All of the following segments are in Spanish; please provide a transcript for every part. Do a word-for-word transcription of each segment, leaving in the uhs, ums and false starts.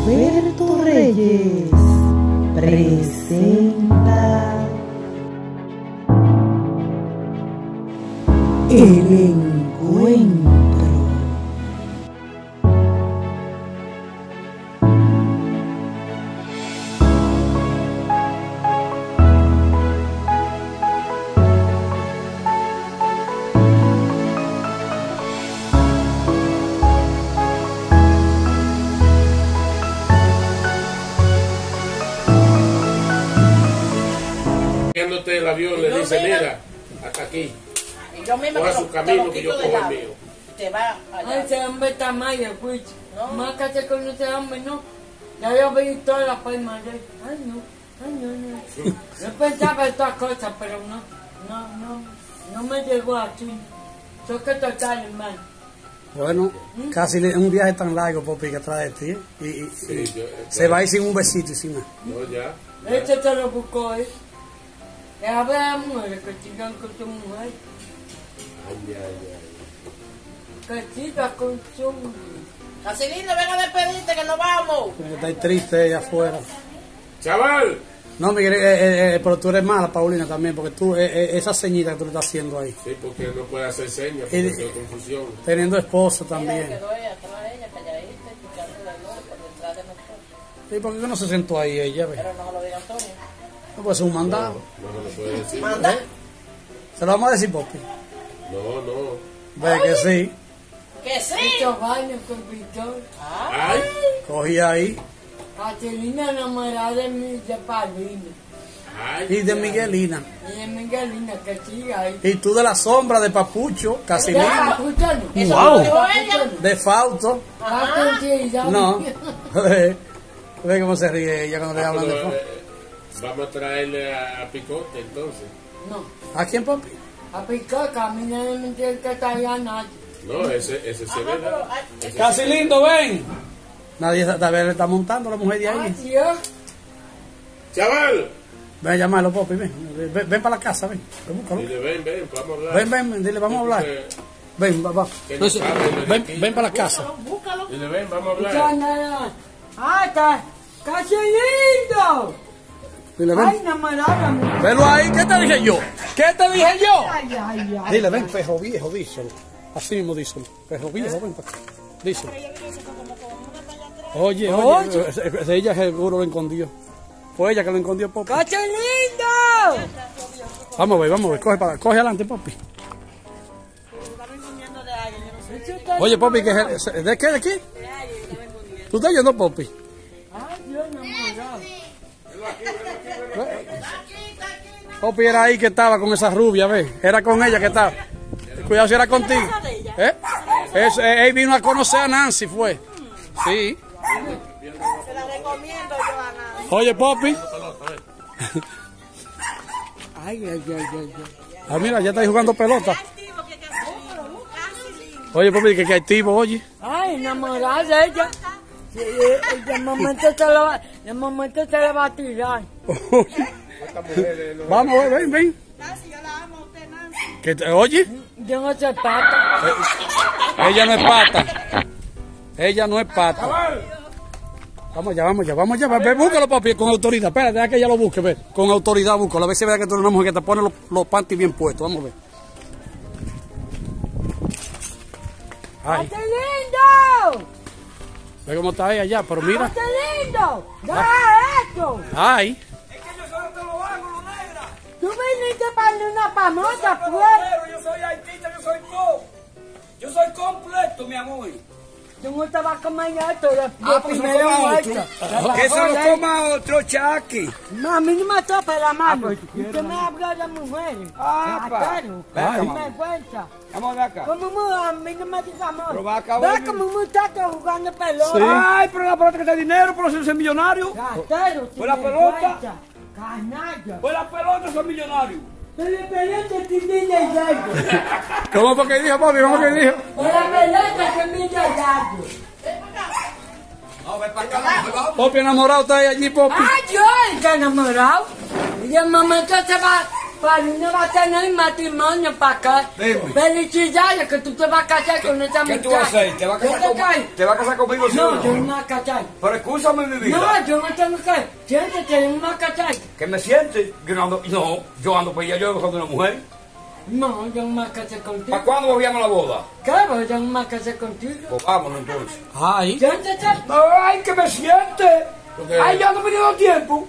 Roberto Reyes presenta El Encuentro. El avión le dice, mira, hasta aquí. Y yo misma coja te su lo, camino te lo que yo quito cojo de el lado. mío. Te va allá. Ay, ese hombre está mal, pues. No. Más que con ese hombre, no. Ya yo vi todas las palmas de él. Ay, no. Ay, no, no. Yo pensaba estas cosas, pero no. No, no. No me llegó así. Yo que total, hermano. Bueno, casi un viaje tan largo, Popi, que trae de ti. ¿eh? Y, y, Sí, y yo- se va a ir sin un besito y sin nada. No, ya. Este te lo buscó, ¿eh? Es a ver a mujeres que sigan con su mujer. Ay, ay, ay. Que sigan con su mujer. Así lindo, ven a despedirte que nos vamos. Está ahí triste ella afuera. Chaval, No, Miguel, eh, eh, eh, pero tú eres mala, Paulina, también, porque tú, eh, eh, esa ceñita que tú le estás haciendo ahí, sí, porque no puede hacer señas, porque Y- es confusión. teniendo esposo Mira, también. quedó ella atrás de ella, calladita, picándole el ojo por detrás de nosotros. ¿Y por qué no se sentó ahí ella? Ve? Pero no se lo diga Antonio. No puede ser un No, mandado. no se lo puede decir. Manda. Se lo vamos a decir, Popi. No, no. Ve que sí. Que sí. Estos baños con Víctor. Ay, Cogí ahí. Caterina enamorada de mí, de Paulina. ay. Y de Miguelina. Y de Miguelina, que siga ahí. Y tú de la sombra de Papucho, casi Ya, linda. escúchalo. Eso Wow. lo dijo ella. De Fausto. Ah, sí, ya. No. Ve cómo se ríe ella cuando le Ah, hablan de pero, Fausto. eh, vamos a traerle a, a Picote entonces. No. ¿A quién, Popi? A picar, camina de mentir que está allá nadie. No, ese, ese se ve. Ajá, pero, ¿no? ay, Ese Casi se- lindo, ven. Nadie tal vez le está montando la mujer de Ay, ahí. Dios. Chaval, Ven a llamarlo, Popi, ven. Ven, ven para la casa, ven. Ven, búscalo. dile, ven, ven, vamos a hablar. Ven, ven, ven, dile, vamos a hablar. Porque- Ven, va, va. Que no sabe, no Ven, es de ven aquí. para la casa. búscalo. Dile, ven, vamos a Ya, hablar. nada. Ay, está casi lindo. Dile, Ay, ven. enamorada. mujer. Velo ahí, ¿qué te dije yo? ¿Qué te dije yo? Ay, ay, ay. Dile, ven, perro viejo, díselo. Así mismo díselo. Perro viejo, ven para acá. Díselo. Oye, oye, ese- ese- ella seguro lo escondió. Fue ella que lo escondió, Popi. ¡Casi lindo! Vamos a ver, vamos a ver. Coge, para, coge adelante, Popi. Oye, Popi, ¿qué es el- ¿de qué? ¿De qué? ¿Tú estás yendo, Popi? Ay, Dios, enamorado. Popi era ahí que estaba con esa rubia, ¿ves? Era con ella que estaba. Cuidado si era contigo. ¿Eh? Es, eh, él vino a conocer a Nancy, fue. Sí. Se la recomiendo yo a Nancy. Oye, Popi. Ay, ay, ay, ay, ay. Ah, mira, ya está ahí jugando pelota. Activo que casi lindo. Oye, Popi, que que activo, oye. Ay, enamorada de ella. Sí, eh, de momento se lo va, de momento se le va a tirar. Estas mujeres no- Vamos, ven, ven. Nancy, yo la amo a usted, Nancy. Que te- oye, Yo no soy pata. ella no es pata. Ella no es pata. Vamos allá, vamos allá, vamos allá. Ve, búscalo, Popi, con autoridad. Espérate, deja que ella lo busque, ve. Con autoridad, búscalo. A ver si es verdad que tú eres una mujer que te pone los, los panties bien puestos. Vamos a ver. Ay, ¡Casi lindo! ve cómo está ella allá, pero mira. ¡Casi lindo! ¡Deja esto! Ay, Tú viniste para una famosa, pues. Yo soy artista, yo soy todo. Yo soy completo, mi amor. Yo no te vas a comer esto de, de Ah, pues primera no coma vuelta. otro. Que se lo coma otro chaki. No, a mí no me tope la mano. Usted me habla de mujeres. Ah, pa. Ratero. Ay. Me cuenta. Vamos a ver acá. Como mu- a mí no me diga amor. Pero va acá, Ve oye. como un muchacho jugando pelota. Ay, pero la pelota que está dinero, pero si es millonario. Ratero, Pues la pelota. sinvergüenza, Canalla. Pues la pelota son millonarios. Pero la pelota es mi gallo. ¿cómo fue que dijo, Popi? ¿Cómo que dijo? Pero la pelota es mi gallo. No, ven para acá. Popi enamorado está ahí allí, Popi. Ah, yo está enamorado. Y el momento se va, Papi no va a tener matrimonio para acá. Dime. Felicidades que tú te vas a casar con esa ¿Qué muchacha. tú vas a hacer? ¿Te vas a ¿Qué casar, te con- cae? ¿Te vas a casar conmigo? sí o No, yo no me voy a casar. Pero escúchame mi vida. No, yo no tengo que. Siéntate, yo no me voy a casar. Que me sientes. Yo no ando, no, yo ando para allá, yo ando con una mujer. No, yo no me voy a casar contigo. ¿Para cuándo volvíamos a la boda? ¿Qué? Pues yo no me voy a casar contigo. Pues vámonos entonces. Ay. Siéntate, Ay, que me siente. Porque- Ay, ya no me dio tiempo.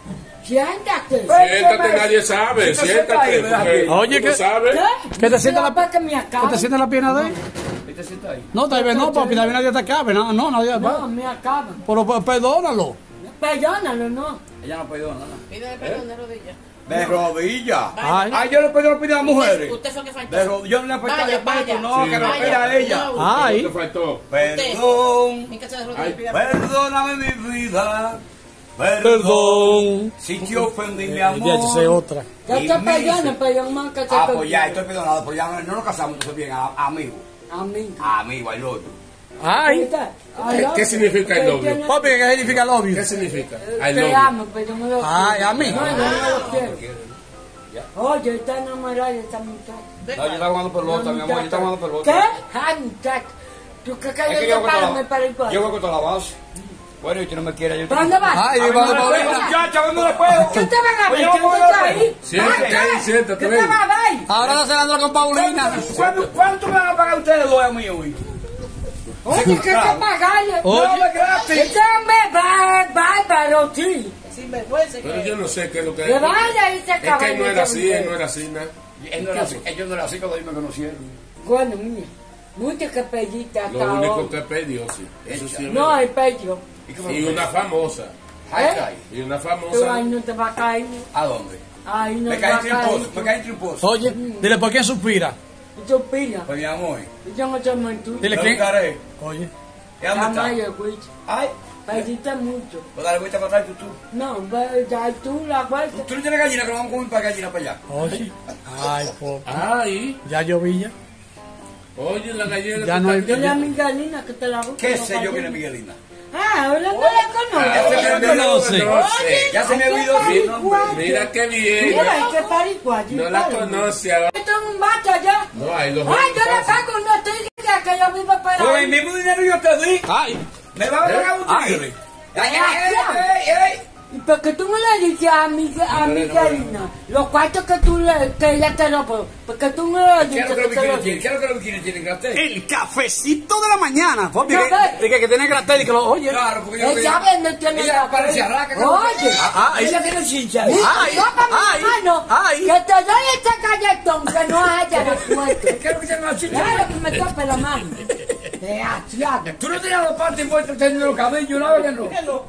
siéntate. Siéntate, nadie sabe. Sí, Siéntate. siéntate, porque Oye, tú ¿qué? sabes. ¿Qué? ¿Qué te sienta la- para que me ¿Qué acabe? te siente la pierna de él? ¿Y te sientas ahí? No, tal vez no, papi, tal vez nadie te acabe. No, no, nadie No, va. me acaba. Pero pues, perdónalo. Perdónalo, no. Ella no perdona nada. Pídeme perdón de rodillas. De rodillas. Ay. Ay, yo le pido lo pido a las mujeres. Usted fue que faltó. De rodillas. Yo no le pido Vaya, respeto, vaya. no, Sí. que me Vaya. pida a ella. No, Ay. ¿Qué te faltó? Perdón. Mi casa de Ay, rodillas. pida Perdóname mi vida. Perdón. Perdón. Si te ofendí, mi Ya, esa es amor. otra. Yo Y te me perdono, dice- pero yo no me voy a casar Ah, contigo. pues ya, estoy perdonado, pero ya no, no nos casamos, entonces bien, a- amigo. Amigo. Amigo, I love you. Ay. ¿Qué- qué significa el novio? Papi, ¿qué significa love you? ¿Qué significa? I Te love you. amo, pero no lo Ay, a mí. No, yo no lo quiero. Oye, está enamorada de esta muchacha. No, yo estaba jugando pelota, mi amor, yo estaba jugando pelota. ¿Qué? Ay, muchacha. ¿Tú qué Es que calles yo de voy palo con me para el la, cuarto? yo voy con la base. Bueno, y tú no me quieres, yo te... ¿Para dónde vas? Ay, A ver, vamos, no me Paulina. puedo, muchacha, a ver, no le puedo. ¿Qué te van a ver? Oye, ¿Qué vamos tú a estás ver. ahí? Siéntate ¿Ah, ahí, qué? siéntate, ¿Qué ven. te va a ver? Ahora no se anda con Paulina. ¿Cuánto, ¿Cuánto me van a pagar ustedes dos a mí hoy? Oye, ¿qué te pagarle? Oye. No, es gratis. Este hombre va bárbaro, sí. Sin vergüenza. Pero que- yo no sé qué es lo que Que vaya y se Es que acaba. él no era así, él no era así, nada. Él no era así, ellos no eran así cuando ellos me conocieron. Bueno, mira, mucho que pediste hasta Lo único hoy. que perdió, sí. Eso sí es No verdad. hay pecho. ¿Y cómo Y una famosa. Ay, ¿Eh? ay. Y una Tú famosa. ahí no te va a caer. ¿A dónde? Ahí no Me te va a caí caer. trimposo, me caí trimposo. Oye, dile por quién suspira. Y tú pila. Pues mi amor, Yo no soy mentira. Dile me quién. buscaré. Oye. ¿Y dónde La está? maya, güey. Ay, Pediste mucho. pues dale vuelta para atrás tú, tú. No, ve, ya tú la vuelta. Tú no tienes gallina, que nos vamos a comer para gallina para allá. Oye. Ay, pobre. Ay. Ya llovía. Oye, la gallina. Ya no hay- Dile a mi galina que te la busque. ¿Qué no sé yo para que es ti. Miguelina? Ah, ahora no la Ya se conozco. me conoce. olvidó, no sé. Ya se me Ay, olvidó qué su nombre. paricuacho. Mira qué bien. Mira, qué paricuacho. No la conoce ahora. Esto es un macho allá. No, hay dos. Ay, yo le pago una tigre que yo vivo para Con el ahí. mismo dinero yo te di. Ay. Me va a pagar un Ay. tigre. Ay, ay, ay, ay, ay. ¿Y por qué tú no le dices a mi, a mi galina los cuartos que tú le, que ella te lo puedo? Porque tú no le ¿Qué es dices lo que que los te lo bikinis tienen? dices. ¿Qué es lo que los bikinis tienen, Gratel? El cafecito de la mañana. Papi, No, que, ve. que, que tiene gratel y que lo oye. Claro, porque yo Ella vende, tiene Ella la parece cabeza. arraca. que- Oye. Ah, ella tiene chincha. Ay, No, para mi ay, hermano, ay. que te doy este galletón que no haya repuesto. ¿Qué es lo que tiene la chincha? Claro que me tope la mano. Desgraciado. Tú no tenías los partes envueltos teniendo los cabellos, no, ya no.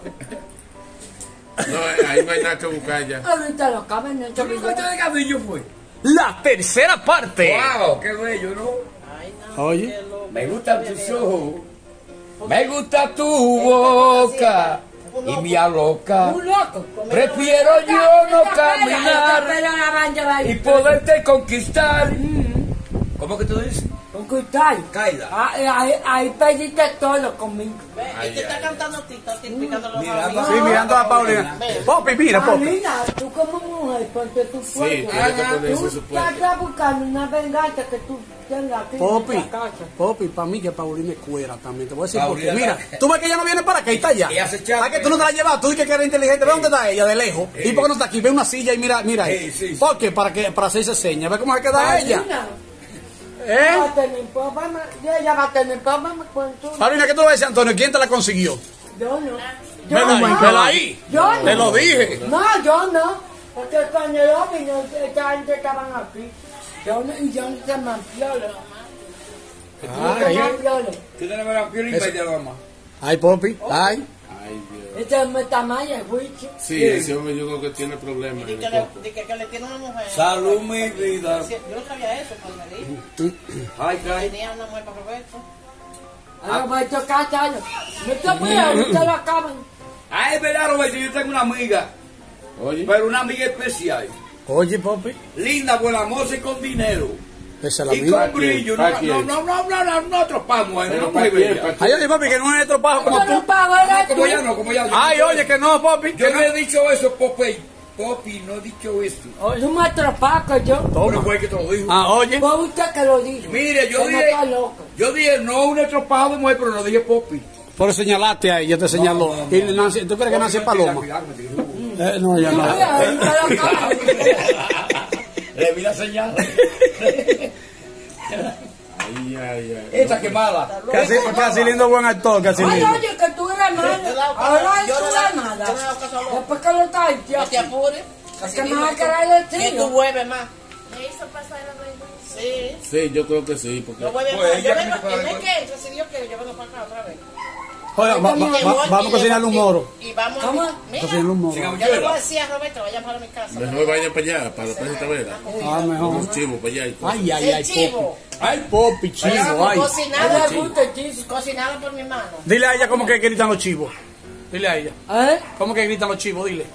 No, ahí no hay nada que buscar ya. Ahorita los cabellos ¿Tú no cortas de cabello, pues? La tercera parte. ¡Wow! ¡Qué bello, ¿no? Ay, no. Oye. qué loco. Me gustan tus ojos. Me gusta tu boca. Y mi aloca. Un loco. Prefiero yo no caminar Pero la van a y poderte conquistar. ¿Cómo que tú dices? Con Cristal. Caída. Ahí, ahí, ahí pediste todo conmigo. Ve, Ay, y te está ay. cantando a ti, está explicando los Mira, amigos. Sí, mirando a Paulina. Popi, mira, Popi. Paulina, tú como mujer, porque tú Sí, puedes. tiene que ponerse Tú su puesto. estás buscando una venganza que tú tengas aquí Popi, en esta casa. Popi, para mí que Paulina es cuera también. Te voy a decir por qué. Paulina Mira, está- tú ves que ella no viene para acá y está allá. Ella se echa- ¿Para que tú no te la has llevado? Tú dices que eres inteligente. Ve dónde está ella, de lejos. Sí. ¿Y por qué no está aquí? Ve una silla y mira, mira ahí. Sí, sí, sí. ¿Por qué? Para, que, para hacerse señas. Ve cómo se queda ella. Paulina, ¿Eh? va a tener problemas. Ella va a tener problemas con tú. Paulina, ¿qué tú le decías, Antonio? ¿Quién te la consiguió? Yo no. Yo Vela ahí, no. vela ahí. Yo no. Te lo dije. No, yo no. Porque cuando yo vine, esta gente estaban aquí. Yo no, y yo no se me ampliolo. Ay, Tú tienes la piel y de la mamá. ay, Popi. Ay. Ay, Dios. Este es Metamaya, el Wichi. Sí, ese hombre yo creo que tiene problemas Y en que el le, coco. di que, que le tiene una mujer. Salud, mi vida. Sí, yo no sabía eso cuando me dijo. Ay, ay. Tenía una mujer para Roberto. Ahora voy a tocar algo. Me toca, ahorita lo acaban. Ay, es verdad, Roberto, yo tengo una amiga. Oye. Pero una amiga especial. Oye, Popi. Linda, buena moza y con dinero. Esa es la Y vida. con brillo. ¿Para No, quién? no, no, no, no, no, no tropamos, Pero no ¿para me quién? bella. ¿Para Ay, oye, Popi, que no es nuestro pajo como Yo no tú. pago el Como ya no, como ya no. Ay, oye, que no, Popi. Yo que no he no. dicho eso, Popey. Popi no ha dicho esto. Oh, no me atrapaca yo. Toma. Fue que te lo dijo. Ah, oye. Fue usted que lo dijo. Mire, yo Que no dije, está loco. yo dije no un estropado de mujer, pero no dije Popi. Por señalaste ahí, yo te señaló. No, no, no. Y Nancy, ¿tú crees que Nancy es paloma? Eh, no, ya no. Ay, ay, está loca. Le vi la señal. Ay, ay, ay. Esta que mala. Casi, casi lindo buen actor, casi Ay, lindo. oye, que tú eres mala. Ahora Yo tú no eres la- mala. yo no le hago caso a los- Después que lo está No te diciendo. apures. Es que me va a quedar el Que trío. tú vuelves más. Me hizo pasar la vergüenza. Sí. Sí, yo creo que sí, porque Yo vuelvo Pues más. Yo ella vengo, tiene que el mes pagar que entra, si Dios quiere, yo vengo para acá otra vez. Oye, va- va- va- vamos a cocinarle un moro. Y vamos a... ¿Cómo? Mira, Cocinarle un moro. Sin yo le voy a habichuela. decir a Roberto, vaya a llamar a mi casa. mejor vaya para allá, para la Plaza Tavera. Ah, mejor. Unos chivos para allá y cosas. Ay, ay, El ay, chivo. Popi. Ay, Popi, chivo, ay. A Cocinado, le gusta el chiste. cocinado por mi mano. Dile a ella cómo que gritan los chivos. Dile a ella. ¿Eh? ¿Cómo que gritan los chivos? Dile.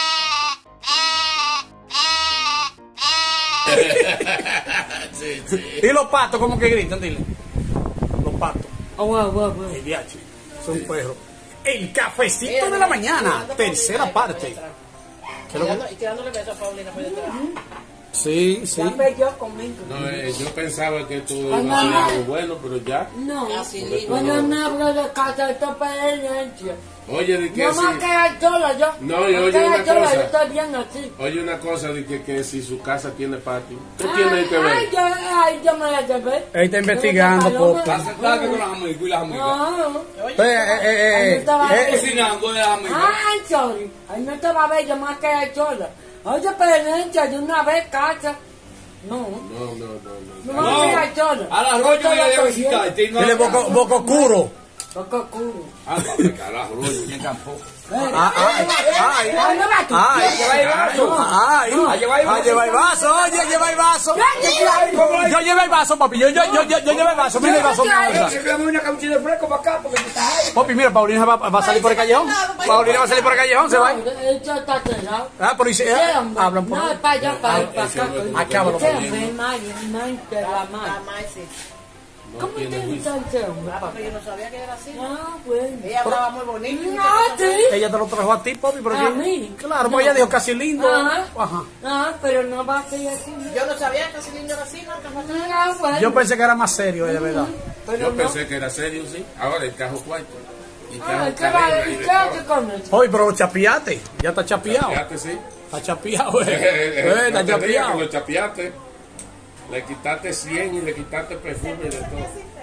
Sí, sí. ¿Y los patos cómo que gritan? Dile. Los patos. Ah, bueno, bueno, bueno. El D H. Es un perro. El cafecito de la mañana. Tercera parte. ¿Qué lo que- Tirando- Y tirándole besos a Paulina por detrás. Sí, sí. Ya me yo conmigo. No, eh, yo pensaba que esto iba a ser algo bueno, pero ya. No. Casi lindo. Cuando me hablo de casa, esto es pertenencia. Oye, de que No si... me queda sola yo. No, y Me oye queda una sola, cosa. yo estoy bien así. Oye, una cosa de que, que si su casa tiene patio. ¿Qué tiene que Ay, ver? yo, ay, yo me la llevé. Él está investigando, Paloma. Popi. Está sentada con las amigas y las amigas. No. Oye, Eh, eh, eh, Ahí eh, estaba- eh, Cocinando de las amigas. Ay, sorry. Ay, no te va a ver, yo me quedé sola. Oye, pertenencia de una vez casa. No. No, no, no, no. No me quedé sola. Al arroyo me voy a visitar. Dile boco, boco oscuro. Poco culo. Ah, para carajo, rollo, en campo. Ah, ay, ay, Ay, no va tú. ay, Lleva el vaso. ay, Ah, lleva el ah, vaso. lleva el vaso, oye, lleva el vaso. Yo llevé el vaso, papi, yo, yo, yo, yo, yo llevé el vaso, mira el vaso, mira el vaso. Se dame una capuchina de fresco para acá porque tú estás ahí. Papi, mira, Paulina va, va a salir por el callejón. Paulina va a salir por el callejón, se va. Esto está cerrado. Ah, por ahí se- Sí, hombre. hablan por No, ahí. es para allá, para para acá. Acábalo, Sí, Paulina. hombre, mal, mal, de la la mal. más, sí. ¿Cómo te gusta ese hombre, Ah, papá? porque yo no sabía que era así. Ah, bueno. Ella hablaba muy bonito. No, sí. Ella te lo trajo a ti, papi, pero A sí. mí. Claro, pues ella dijo casi lindo. Ajá. Ajá. Ah, pero no va a ser así. ¿no? Yo no sabía que así lindo era así, ¿no? Ah, bueno. Yo pensé que era más serio, de verdad. Pero Yo no. pensé que era serio, sí. Ahora el cajo cuarto. Y Ah, cajo ¿qué va cadena a y de ¿qué hace todo. con eso? Oye, pero chapiate. Ya está chapeado. Chapeaste, sí. Está chapeado, eh. Eh, Eh, eh, Está no te digas que chapeado. lo chapeaste. Le quitaste cien y le quitaste perfume y de todo.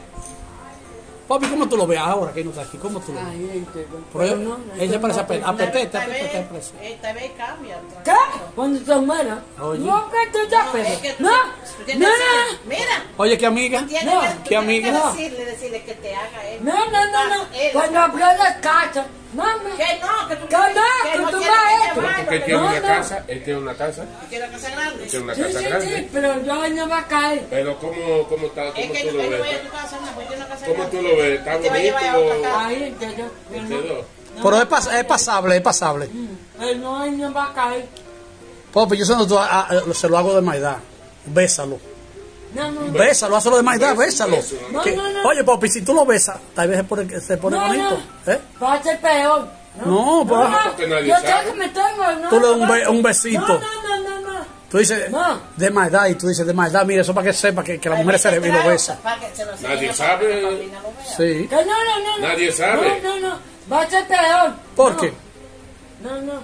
Papi, ¿cómo tú lo ves ahora que no está aquí? ¿Cómo tú lo ves? Ay, este, Pero pero ella- no. ella parece a pe- a petete, a Esta vez- petete, parece. Esta vez cambia. ¿Qué? Cuando se muera. Oye. No, que tú ya Es pero. que tú- No, tú tienes no, que decirle, mira, Oye, qué amiga. tienes No, que, tú ¿qué tienes amiga? que No. decirle, decirle que te haga él. no, no, no, no. Él, Cuando habló de casa. No, no. Que no, que tú Que no, que no tú tienes vas a que esto. llamarlo, Porque él que tiene No, una no. casa, él tiene una casa, no quiere casa grande. tiene una Sí, casa sí, grande. sí, pero yo no va a caer. Pero ¿cómo, cómo, está, Es cómo que tú él lo no ves? vaya a tu casa, no, porque tiene una casa ¿Cómo grande. tú lo ves? ¿Está Te va a llevar a bonito otra casa. Ahí, que yo. que o no. te dos? Pero es, pas- es pasable, es pasable. Él no, él no va a caer. Papi, yo se lo, a- a- se lo hago de maidad. Bésalo. No, no. Bésalo, hazlo de maidad, bésalo. No, Que- no, no. Oye, papi, si tú lo besas, tal vez se pone, se pone No, bonito. ¿Eh? Va a ser peor. No, pero porque nadie yo sabe. sé que me tengo. No, Tú le das un no, be- un besito. No, no, no, no. no. tú dices No. de maldad y tú dices de maldad, mira, eso para que sepa que, que la mujer se le y lo besa. Para que se lo Nadie enseñe sabe. para que Paulina lo vea. Sí. Que no, no, no. no. Nadie sabe. No, no, no. Va a ser peor. ¿Por No. qué? No, no.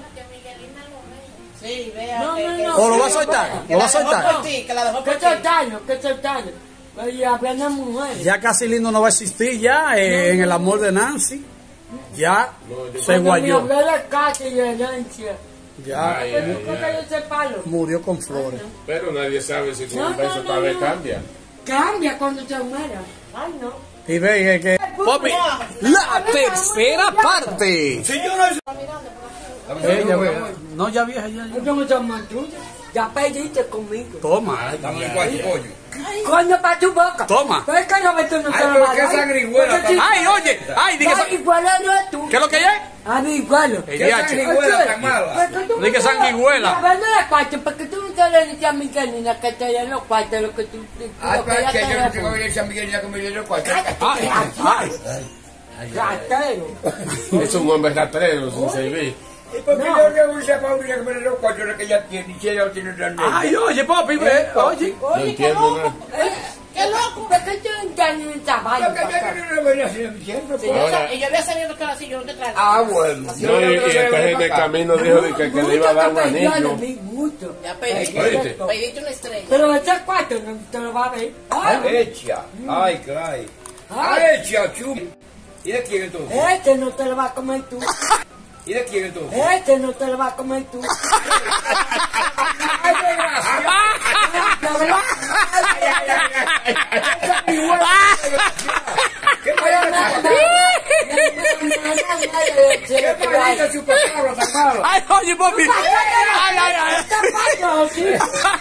Sí, vea. No, que- no, que- no. ¿O lo va a soltar? que ¿Lo va la a dejó soltar? por ti, que la dejó Que por ti. soltarlo, que soltarlo. Y hablando de mujeres. Ya casi lindo no va a existir ya eh, en el amor de Nancy. Ya se Cuando me guayó. habló de casa y de herencia. Ya Ay, Pero ay, ¿por qué ay. yo separo? murió con flores. Pero nadie sabe si con No, un beso no, tal no, vez no. cambia. Cambia cuando se muera. Ay, no. Y ve eh, que... Papi, la tercera parte. Si yo no soy... Eh, ya ve, no, ya vieja, ya, ya. Yo no soy más tuya. Ya pediste conmigo. Toma. Estamos en cuarto pollo. Coño, para tu boca. Toma. Pero es que Roberto no Ay, te lo pero va a qué dar. sanguijuela, Porque si- Ay, oye, ay, diga Ay, igual no es tú. ¿qué es lo que hay? A mí igual. El ¿Qué D H. sanguijuela tan mala? Di que sanguijuela. Hablando de cuarto, porque tú no te le dices a Miguel ni la que te den los cuartos, lo que tú... Ay, lo que pero ella que te yo no da. tengo que ir a San Miguel ya que me dieron cuarto. Ay, ay. Ratero. Es un hombre rastrero sin servir. ¿Y por qué No. yo le voy a Paulina que me le los cuatro que ella tiene? Y si ella tiene otra niña. Ay, oye, papi, ve, oye. No Oye, qué entiendo loco. nada. Eh, ¡Qué loco! ¿Por qué yo engaño en esta Lo vaina? que ella no lo venía haciendo siempre. Sí, yo Ahora- sa- y yo había salido que así, yo no te traigo. Ah, bueno. No, y, y entonces en el camino dijo de que, que le iba a dar un anillo. Mucho. Ya pedí. Oíste. Pediste una estrella. Pero ese cuarto no te lo va a ver. Ay, Hecha. Ay, caray. ay, Hecha, chum. ¿Y de quién entonces? este no te lo va a comer tú. ¿Y de quién entonces? Este no te lo va a comer tú. ¡Ay, desgracia! La verdad, ¡Qué pero payasa! nada, ¡Qué payasa chupacabra tan malo! Ay, oye, papi. Ay, ay, ay. esta vaina, sí.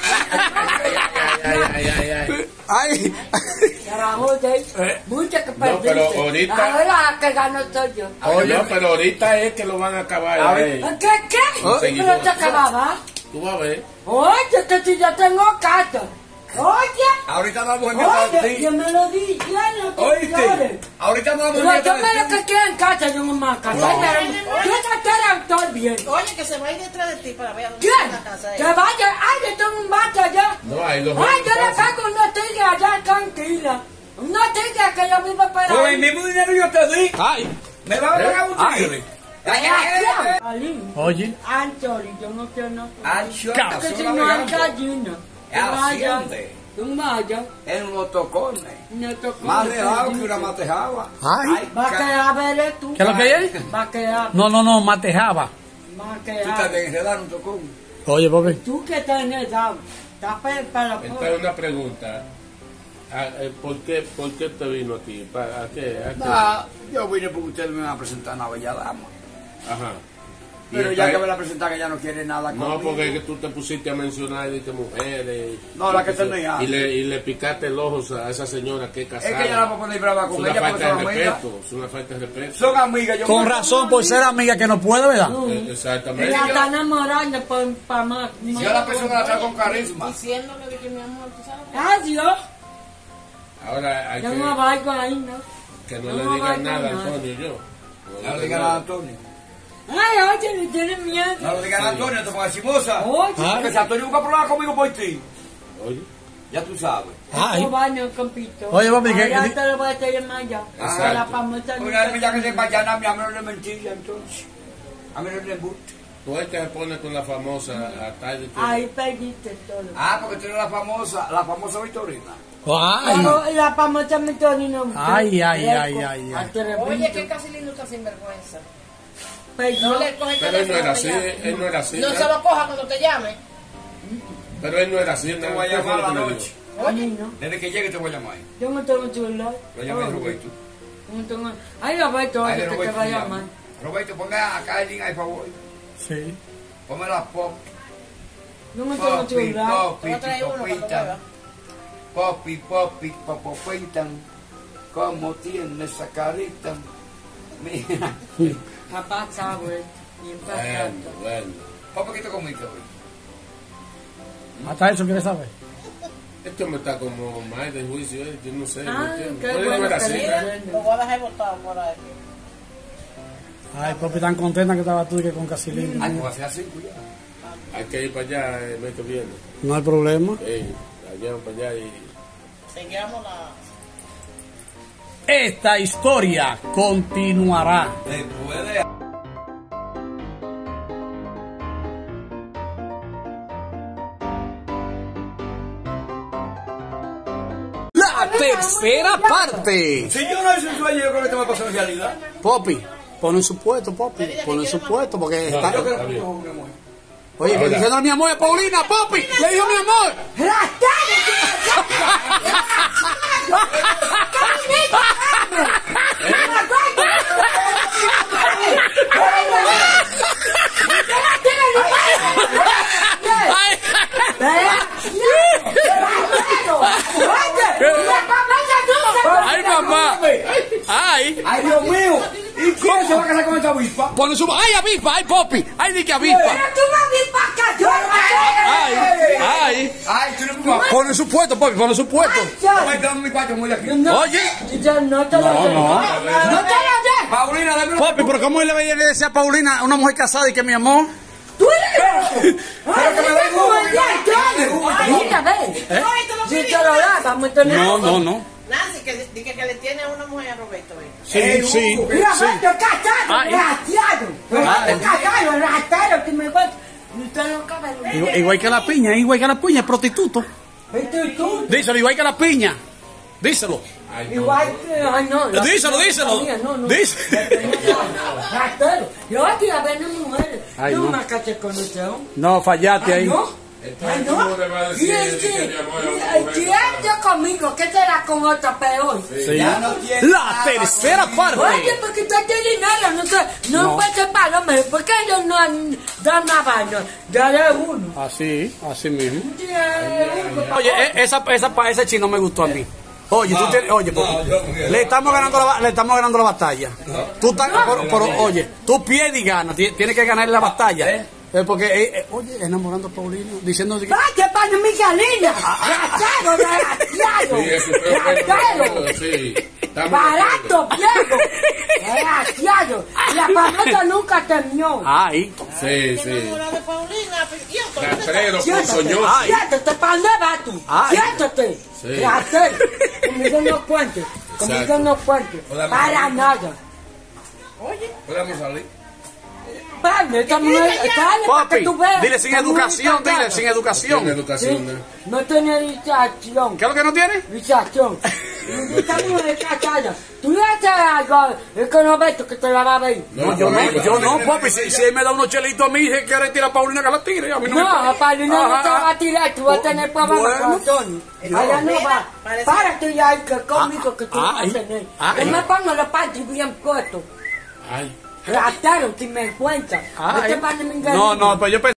Ay, ay, ay, ay. Ay. Carajo, de mucho que No, pero perdiste. ahorita- Ahora que ganó soy yo. No, pero ahorita es que lo van a acabar. A A ver. ver. ¿Qué, qué? Un Pero seguidor. te acababa. Tú vas a ver. Oye, que si yo tengo casa. Oye, Ahorita vamos a empezar a oye, ti. yo me lo di, ya no te Oíste. llores. Ahorita vamos a Pero yo empezar me lo a que ti. quiero en casa, yo no me voy a casar. No. Yo no quiero autor bien. Oye, que se va a ir detrás de ti para ver a dónde ¿Quién? está la casa de Que ella. vaya, ay, yo tengo un bate allá. No, hay dos. Ay, yo le pago una tigre allá tranquila. Una tigre que yo vivo para Con el ahí. mismo dinero yo te di. Ay. ¿Me va a pagar un Ay. tigre? Ay, ay, ay, ay. Alín, Oye. Anthony, yo no quiero nada. Ancho, Porque si no hay gallina. Que Ah, vaya, siempre. tú vaya, En los tocones. no tocó. Más dejado que una matejaba. Ay. Va a ca- quedar veré tú. ¿Qué es lo que hay? Va a quedar, No, no, no, matejaba. va a Tú quedar. estás de enredar un tocón. Oye, papi. Tú que estás en el dado, estás para para la Esta es una pregunta. Ah, eh, ¿Por qué, ¿Por qué te vino aquí? ¿Para, ¿A qué? ¿A qué? No, yo vine porque ustedes me van a presentar a una bella dama. Ajá. Y Pero esta- ya que me la presentan, ella no quiere nada conmigo. No, porque es que tú te pusiste a mencionar de que mujeres. No, la que y se- tenía. Y le, y le picaste el ojo a esa señora que es Es casada. que ella la va a poner brava Es con una ella porque falta de son amigas. respeto. Es una falta de respeto. Son amigas. Yo Con razón, por ser amiga que no puede, ¿verdad? Eh, Exactamente. Ella está enamorando por, para más. Yo la persona la traigo con carisma. Diciéndole de que mi amor, tú sabes. Adiós. Ahora hay Yo que, no valgo ahí, ¿no? que no yo le no digan valgo nada a nada. Antonio y yo. No le digan a Antonio. Ay, oye, le tienen No miedo. le digan a Antonio, te pongas chimosa. Oye, Porque si Antonio busca problemas conmigo por ti, Oye. ya tú sabes. Ay. no baño con pito. Oye, papi, ¿qué- Ahora qué- te lo voy a hacer más ya. Exacto. A la famosa. Una vez ya que se vayan a mí, a mí no le mentira entonces. A mí no le embuste. Tú es que se pone con la famosa a tarde que... Ahí perdiste todo. Ah, porque tú eres la famosa, la famosa Victorina. Ay. Pero la famosa Victorina. Ay, ay, ay, ay, ay. Oye, que casi lindo está sinvergüenza. Perdió. No le coge el Pero él no teléfono era cuando así, te llame. él no era así. No ¿no? se lo coja cuando te llame. Pero él no era así. Te ¿no? voy a ¿Qué fue llamar lo a que la le noche. A mí no. Desde que llegue te voy a llamar. Yo no tengo celular. Lo llamé a Roberto. No tengo. Ay, Roberto, Ay, oye, que te Roberto va a me llama. llamar. Roberto, ponga a Kailin ahí, por favor. Sí. Ponme la pop. Yo no tengo Popi, celular. popi, Te voy a traer uno cuando popita. pueda. Popi, popi, popopitan. ¿Cómo tiene esa carita? Mira. Papá sabe. Y Bueno, empezando. bueno. Popi, ¿qué te comiste hoy? Hasta eso quieres saber. Esto me está como mal de juicio, eh, yo no sé. no Ah, entiendo. qué Puede no bueno era que así. mira. Lo voy a dejar botado por ahí. Ay, papi, tan contenta que estaba tú y que con Casilín. Ay, pues va a ser así, cuidado. Hay que ir para allá el mes que viene. No hay problema. Ey, allá para allá y... Seguimos la... Esta historia continuará. Después de... La tercera parte. Si yo no hice un sueño, yo creo que esto me pasó en realidad. Popi, pon en su puesto, Popi. Pon en su puesto porque está. Yo creo Está que bien. fue mi amor. Oye, que Ahora. diciendo a mi amor es Paulina, Popi. Le dijo mi amor. Ay, ay, mamá. Ay. Ay, Dios mío. ¿Y quién se va a casar con esta avispa? Pon en su. Ay, avispa, ay, Popi. Ay, di que avispa. Ay, ay. Ay, tú no me vas. Pon en su puesto, Popi, pon en su puesto. Ay, dame mi cuarto, muy aquí. Oye. Yo no te lo No, dejo. no. No te lo dejo. Paulina, dame una. Papi, pero ¿cómo él le veía le decía a Paulina, una mujer casada y que mi amor? ¡Tú eres loco! ¡Ay, que me ven como el día! Mira, ve. ¿Eh? Si te lo das, vamos a tener. No, no, no. Nancy, que, que, que le tiene a una mujer a Roberto. ¿eh? Sí, sí, Mira, sí. Roberto, casado, Ay. desgraciado. Ay. Roberto, casado, ratero, que me gusta. Usted no cabe. Igual, igual que la piña, igual que la piña, es prostituto. Esto es tú. Díselo, igual que la piña. Díselo. Igual que. Ay, no. la- Díselo, díselo. No, no. Díselo. Ratero. Yo aquí a ver una mujer. Ay, Yo no. me casé con ese hombre. No, fallaste Ay, ahí. no. Ay, no. ¿Cómo le va a decir Y él el que que- mi amor es una y el mujer que casada? anda conmigo, ¿qué será con otra peor? Sí. Ya no tiene La nada, tercera Paulina. parte. Oye, porque tú tienes dinero, no sé, no, No. puede ser palomero, ¿por qué ellos no han dado una vaina? Dale uno. Así, así mismo. Dale uno. Oye, e- esa, esa, pa- ese chino me gustó a mí. Oye, tú tienes, oye, porque no, yo no. le estamos ganando la, ba- le estamos ganando la batalla. Tú estás, pero, pero, oye, tú pierdes y ganas, ti- tienes que ganar la batalla. ¿Eh? Eh, porque, eh, eh, oye, enamorando a Paulino, diciendo que... ¡Vaya, pana Miguelina! ¡Ratero, desgraciado! Sí, es que usted ¡Ratero! sí. Estamos ¡Barato, viejo! ¡Desgraciado! La promesa nunca terminó. Ay, Sí, sí. Enamorado de Paulina, yo, Rastrero, Siéntate, ponzoñoso. Ay. siéntate, ¿para dónde vas tú? Ay. Siéntate. Sí. Ratero. Conmigo no cuentes. Conmigo Exacto. no cuentes. Hola, Para mamá. nada. Podemos salir. Vale, esta mujer, dale, para papi, que tú veas. dile sin Esta mujer educación, está dile clara. sin Tiene educación. educación, ¿no? No tiene iniciación. ¿Qué es lo que no tiene? Iniciación. Esta mujer está clara. Tú le haces algo, es que no ves tú que te la va a ver. No, yo no, conmigo, yo no, conmigo. papi, si, si él me da unos chelitos a mí, si quiere tirar a Paulina que la tire, a mí no, me No, importa. Paulina no te Ajá. va a tirar, tú vas a tener problemas Bueno. con Tony. Allá no va. Parece- Párate ya y que conmigo que tú Ah, vas a ay, tener. ay. Que me pongo los panties bien puestos. Ay. Ratero, si me encuentras. No Ay. te van a engañar. No, no, pero yo pensé